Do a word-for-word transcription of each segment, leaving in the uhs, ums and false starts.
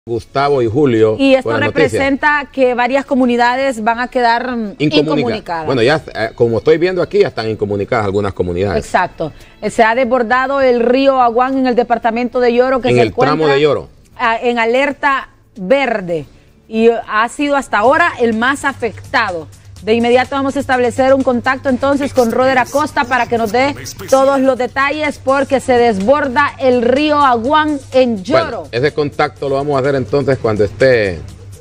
Gustavo y Julio. Y esto representa noticia. que varias comunidades van a quedar Incomunica. incomunicadas. Bueno, ya como estoy viendo aquí, ya están incomunicadas algunas comunidades. Exacto. Se ha desbordado el río Aguán en el departamento de Yoro, que en se el encuentra tramo de Yoro. en alerta verde y ha sido hasta ahora el más afectado. De inmediato vamos a establecer un contacto entonces con Roder Acosta para que nos dé todos los detalles porque se desborda el río Aguán en Yoro. Bueno, ese contacto lo vamos a hacer entonces cuando esté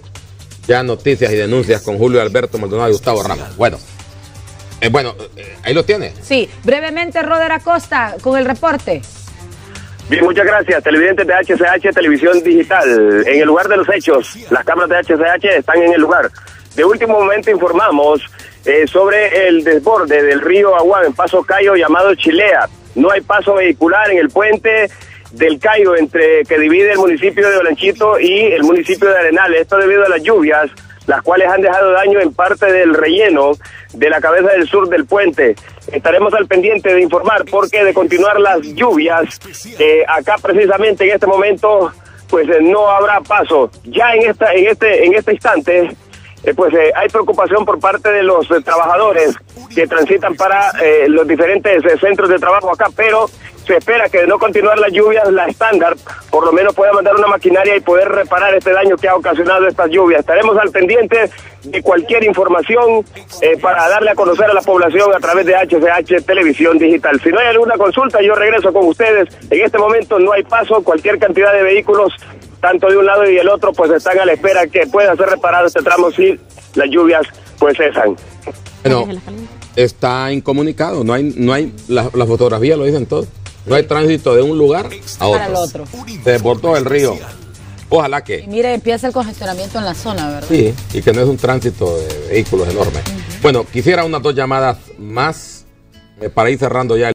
ya noticias y denuncias con Julio Alberto Maldonado y Gustavo Ramos. Bueno, eh, bueno, eh, ahí lo tiene. Sí, brevemente Roder Acosta con el reporte. Bien, muchas gracias. Televidentes de H C H Televisión Digital. En el lugar de los hechos, las cámaras de H C H están en el lugar. De último momento informamos eh, sobre el desborde del río Aguán en Paso Cayo llamado Chilea. No hay paso vehicular en el puente del Cayo entre que divide el municipio de Olanchito y el municipio de Arenales. Esto debido a las lluvias, las cuales han dejado daño en parte del relleno de la cabeza del sur del puente. Estaremos al pendiente de informar porque de continuar las lluvias, eh, acá precisamente en este momento, pues eh, no habrá paso. Ya en esta, en este, en este instante, Eh, pues eh, hay preocupación por parte de los eh, trabajadores que transitan para eh, los diferentes eh, centros de trabajo acá, pero se espera que de no continuar las lluvias, la estándar por lo menos pueda mandar una maquinaria y poder reparar este daño que ha ocasionado estas lluvias. Estaremos al pendiente de cualquier información eh, para darle a conocer a la población a través de H C H Televisión Digital. Si no hay alguna consulta, yo regreso con ustedes. En este momento no hay paso, cualquier cantidad de vehículos tanto de un lado y el otro, pues están a la espera que pueda ser reparado este tramo si las lluvias pues cesan. Bueno, está incomunicado, no hay, no hay, la, la fotografía lo dicen todo, no hay tránsito de un lugar a otro. Para el otro. Se desbordó el río. Ojalá que... Y mire, empieza el congestionamiento en la zona, ¿verdad? Sí, y que no es un tránsito de vehículos enorme. Uh-huh. Bueno, quisiera unas dos llamadas más eh, para ir cerrando ya.